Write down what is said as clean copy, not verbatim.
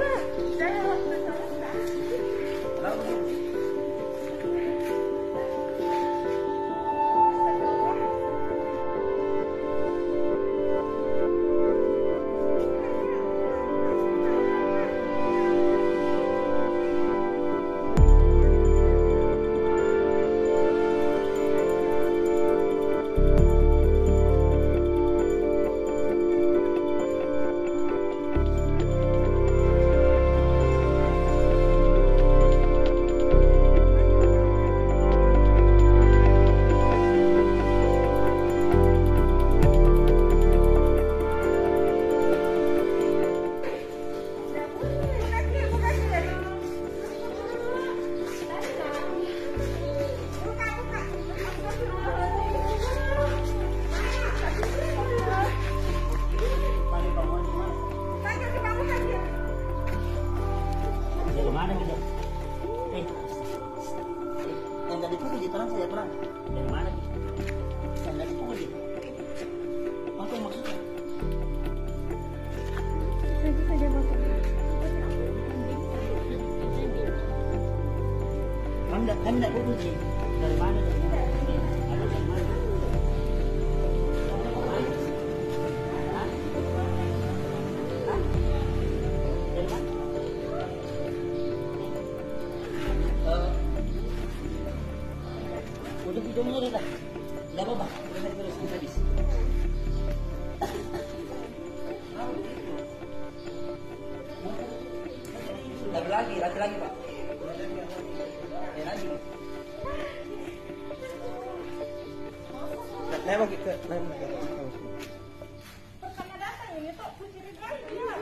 Yang tadi pukul di terang saya terang. Dari mana? Yang tadi pukul di. Apa maksudnya? Nanti saja bapak. Kamu tidak pukul sih. Dari mana? Ada dari mana? Udah videonya udah, nggak apa-apa, udah terus habis. Lagi pak. Lagi. Nembak kita, nembak. Pertama datang ini tuh kucing